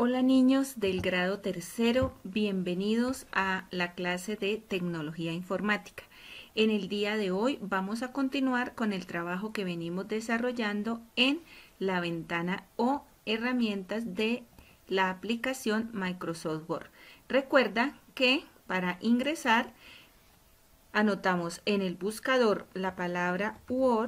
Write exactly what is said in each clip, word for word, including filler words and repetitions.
Hola niños del grado tercero, bienvenidos a la clase de Tecnología Informática. En el día de hoy vamos a continuar con el trabajo que venimos desarrollando en la ventana o herramientas de la aplicación Microsoft Word. Recuerda que para ingresar anotamos en el buscador la palabra Word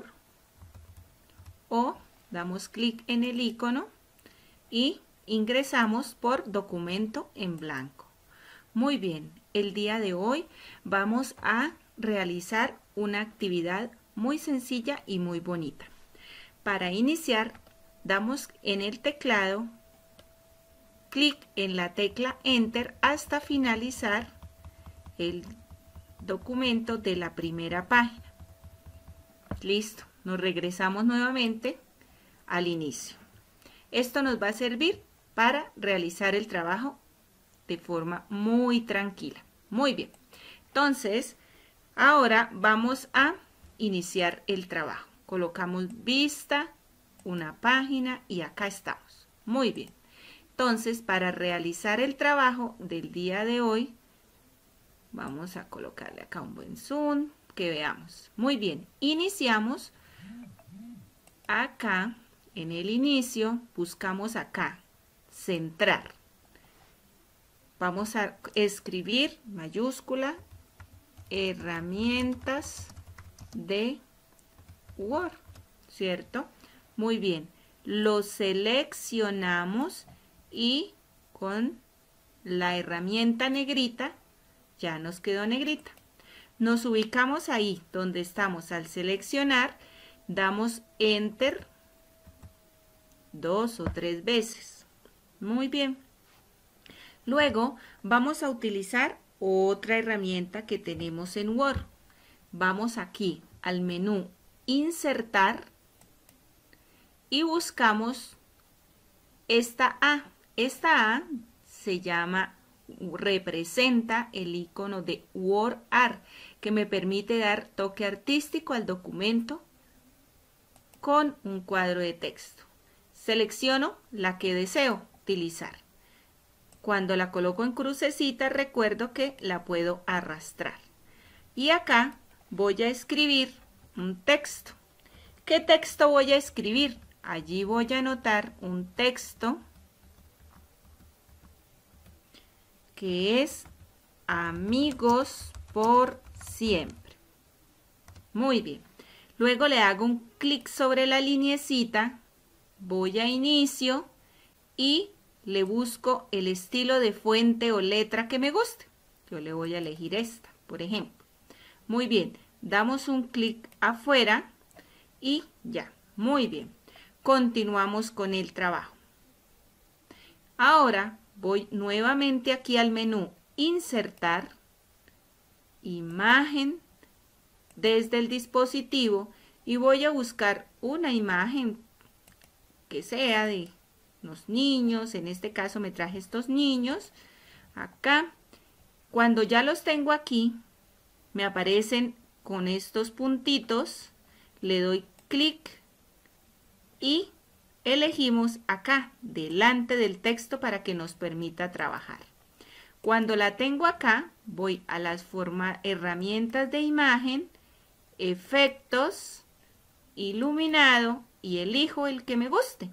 o damos clic en el icono y ingresamos por documento en blanco. Muy bien, el día de hoy vamos a realizar una actividad muy sencilla y muy bonita. Para iniciar, damos en el teclado clic en la tecla Enter hasta finalizar el documento de la primera página. Listo, nos regresamos nuevamente al inicio. Esto nos va a servir para realizar el trabajo de forma muy tranquila. Muy bien. Entonces, ahora vamos a iniciar el trabajo. Colocamos vista, una página y acá estamos. Muy bien. Entonces, para realizar el trabajo del día de hoy, vamos a colocarle acá un buen zoom, que veamos. Muy bien. Iniciamos acá. En el inicio, buscamos acá, centrar. Vamos a escribir mayúscula, herramientas de Word, ¿cierto? Muy bien, lo seleccionamos y con la herramienta negrita, ya nos quedó negrita. Nos ubicamos ahí donde estamos al seleccionar, damos Enter dos o tres veces. Muy bien. Luego vamos a utilizar otra herramienta que tenemos en Word. Vamos aquí al menú Insertar y buscamos esta A. Esta A se llama, representa el icono de Word Art, que me permite dar toque artístico al documento con un cuadro de texto. Selecciono la que deseo utilizar. Cuando la coloco en crucecita, recuerdo que la puedo arrastrar. Y acá voy a escribir un texto. ¿Qué texto voy a escribir? Allí voy a anotar un texto que es amigos por siempre. Muy bien. Luego le hago un clic sobre la lineecita. Voy a inicio y le busco el estilo de fuente o letra que me guste. Yo le voy a elegir esta, por ejemplo. Muy bien, damos un clic afuera y ya, muy bien. Continuamos con el trabajo. Ahora voy nuevamente aquí al menú Insertar, Imagen desde el dispositivo y voy a buscar una imagen que sea de los niños. En este caso me traje estos niños acá. Cuando ya los tengo aquí, me aparecen con estos puntitos, le doy clic y elegimos acá delante del texto para que nos permita trabajar. Cuando la tengo acá, voy a las forma, herramientas de imagen, efectos, iluminado y elijo el que me guste.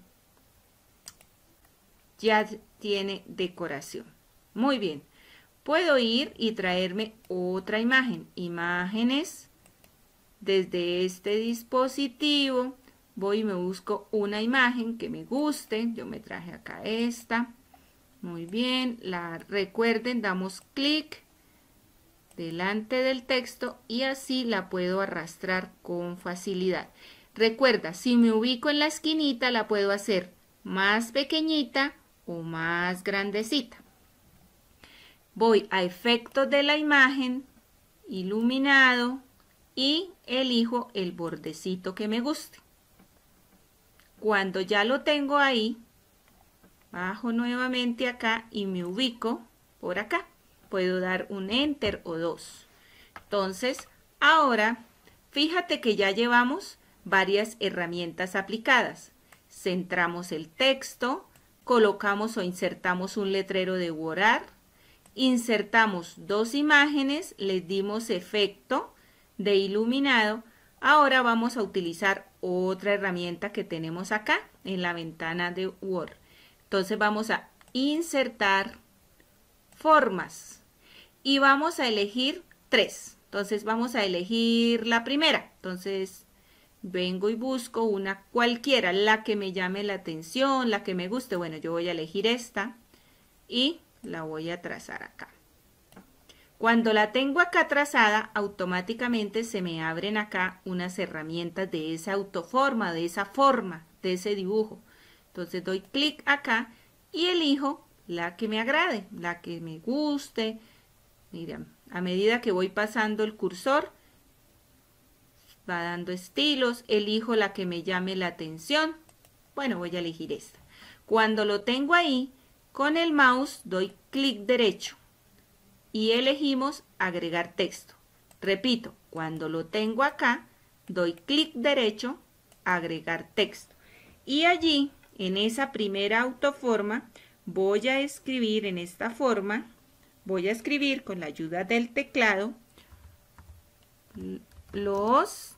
Ya tiene decoración. Muy bien. Puedo ir y traerme otra imagen. Imágenes. Desde este dispositivo voy y me busco una imagen que me guste. Yo me traje acá esta. Muy bien. La recuerden, damos clic delante del texto y así la puedo arrastrar con facilidad. Recuerda, si me ubico en la esquinita, la puedo hacer más pequeñita o más grandecita. Voy a efectos de la imagen, iluminado y elijo el bordecito que me guste. Cuando ya lo tengo ahí, bajo nuevamente acá y me ubico por acá. Puedo dar un Enter o dos. Entonces, ahora, fíjate que ya llevamos varias herramientas aplicadas. Centramos el texto, colocamos o insertamos un letrero de WordArt, insertamos dos imágenes, les dimos efecto de iluminado. Ahora vamos a utilizar otra herramienta que tenemos acá en la ventana de Word. Entonces vamos a insertar formas y vamos a elegir tres. Entonces vamos a elegir la primera. Entonces vengo y busco una cualquiera, la que me llame la atención, la que me guste. Bueno, yo voy a elegir esta y la voy a trazar acá. Cuando la tengo acá trazada, automáticamente se me abren acá unas herramientas de esa autoforma, de esa forma, de ese dibujo. Entonces doy clic acá y elijo la que me agrade, la que me guste. Miren, a medida que voy pasando el cursor, va dando estilos, elijo la que me llame la atención. Bueno, voy a elegir esta. Cuando lo tengo ahí, con el mouse doy clic derecho y elegimos agregar texto. Repito, cuando lo tengo acá, doy clic derecho, agregar texto. Y allí, en esa primera autoforma, voy a escribir en esta forma, voy a escribir con la ayuda del teclado, los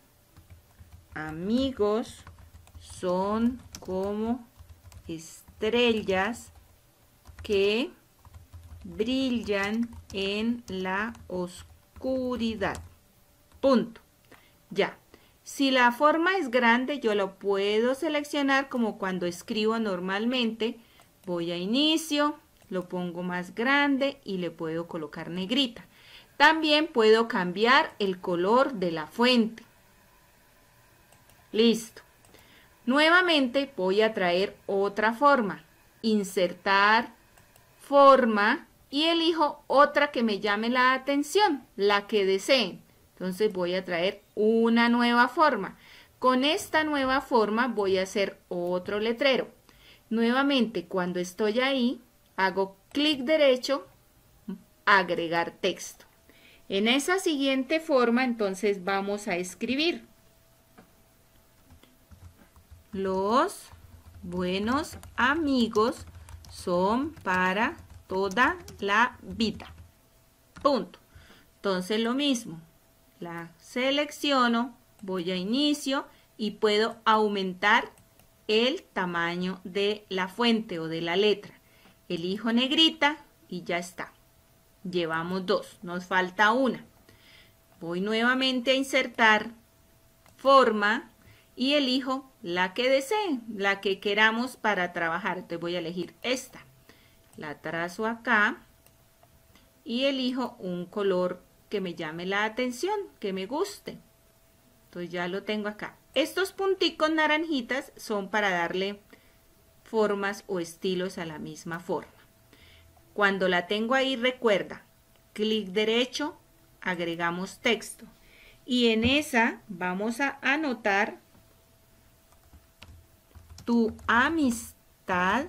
amigos son como estrellas que brillan en la oscuridad. Punto. Ya. Si la forma es grande, yo lo puedo seleccionar como cuando escribo normalmente. Voy a inicio, lo pongo más grande y le puedo colocar negrita. También puedo cambiar el color de la fuente. Listo. Nuevamente voy a traer otra forma. Insertar forma y elijo otra que me llame la atención, la que deseen. Entonces voy a traer una nueva forma. Con esta nueva forma voy a hacer otro letrero. Nuevamente, cuando estoy ahí, hago clic derecho, agregar texto. En esa siguiente forma, entonces vamos a escribir: los buenos amigos son para toda la vida. Punto. Entonces lo mismo, la selecciono, voy a inicio y puedo aumentar el tamaño de la fuente o de la letra. Elijo negrita y ya está. Llevamos dos, nos falta una. Voy nuevamente a insertar forma y elijo la que desee, la que queramos para trabajar. Entonces voy a elegir esta. La trazo acá y elijo un color que me llame la atención, que me guste. Entonces ya lo tengo acá. Estos punticos naranjitas son para darle formas o estilos a la misma forma. Cuando la tengo ahí, recuerda, clic derecho, agregamos texto. Y en esa vamos a anotar: tu amistad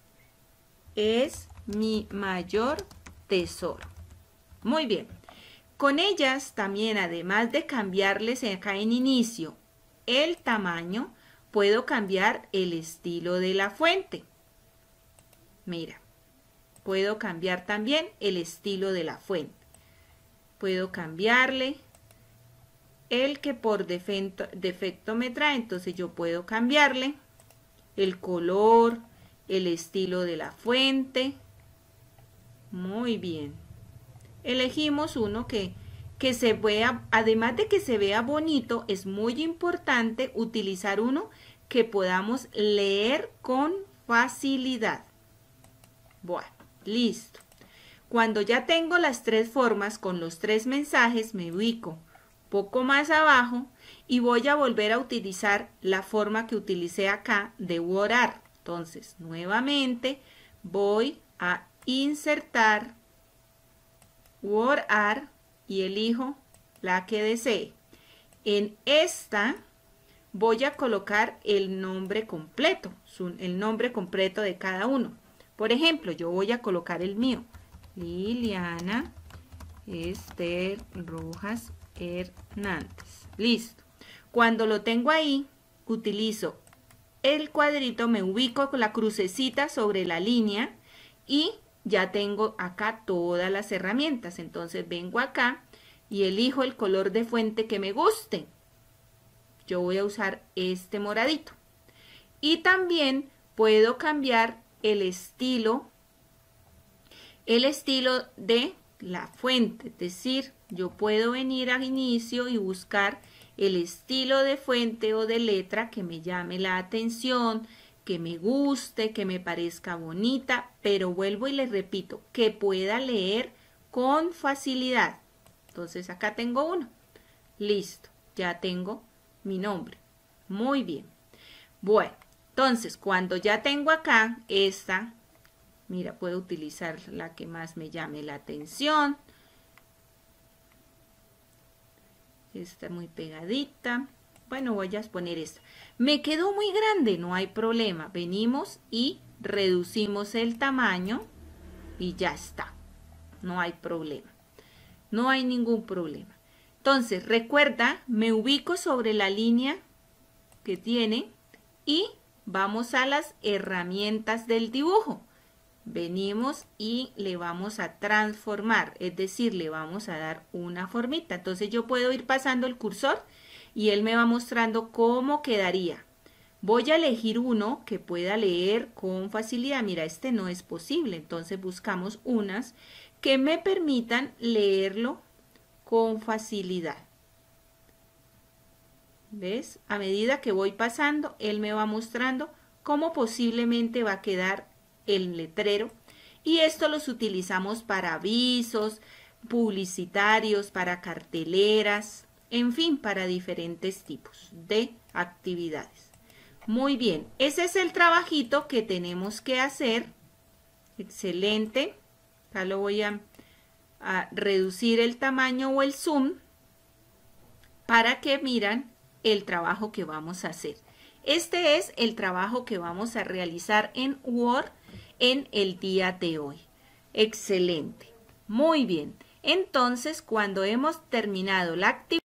es mi mayor tesoro. Muy bien. Con ellas también, además de cambiarles acá en inicio el tamaño, puedo cambiar el estilo de la fuente. Mira, puedo cambiar también el estilo de la fuente. Puedo cambiarle el que por defecto, defecto me trae, entonces yo puedo cambiarle el color, el estilo de la fuente. Muy bien. Elegimos uno que, que se vea, además de que se vea bonito, es muy importante utilizar uno que podamos leer con facilidad. Bueno, listo. Cuando ya tengo las tres formas con los tres mensajes, me ubico poco más abajo y voy a volver a utilizar la forma que utilicé acá de WordArt. Entonces, nuevamente voy a insertar WordArt y elijo la que desee. En esta voy a colocar el nombre completo, el nombre completo de cada uno. Por ejemplo, yo voy a colocar el mío: Liliana Esther Rojas Hernández. Listo. Cuando lo tengo ahí, utilizo el cuadrito, me ubico con la crucecita sobre la línea y ya tengo acá todas las herramientas. Entonces vengo acá y elijo el color de fuente que me guste. Yo voy a usar este moradito. Y también puedo cambiar el estilo, el estilo de la fuente. Es decir, yo puedo venir al inicio y buscar el estilo de fuente o de letra que me llame la atención, que me guste, que me parezca bonita, pero vuelvo y les repito, que pueda leer con facilidad. Entonces acá tengo uno. Listo, ya tengo mi nombre. Muy bien. Bueno, entonces cuando ya tengo acá esta, mira, puedo utilizar la que más me llame la atención. Está muy pegadita. Bueno, voy a poner esta. Me quedó muy grande, no hay problema. Venimos y reducimos el tamaño y ya está. No hay problema. No hay ningún problema. Entonces, recuerda, me ubico sobre la línea que tiene y vamos a las herramientas del dibujo. Venimos y le vamos a transformar, es decir, le vamos a dar una formita. Entonces yo puedo ir pasando el cursor y él me va mostrando cómo quedaría. Voy a elegir uno que pueda leer con facilidad. Mira, este no es posible, entonces buscamos unas que me permitan leerlo con facilidad. ¿Ves? A medida que voy pasando, él me va mostrando cómo posiblemente va a quedar el letrero. Y esto los utilizamos para avisos publicitarios, para carteleras, en fin, para diferentes tipos de actividades. Muy bien, ese es el trabajito que tenemos que hacer. Excelente. Acá lo voy a, a reducir el tamaño o el zoom para que miran el trabajo que vamos a hacer. Este es el trabajo que vamos a realizar en Word en el día de hoy. Excelente. Muy bien. Entonces, cuando hemos terminado la actividad,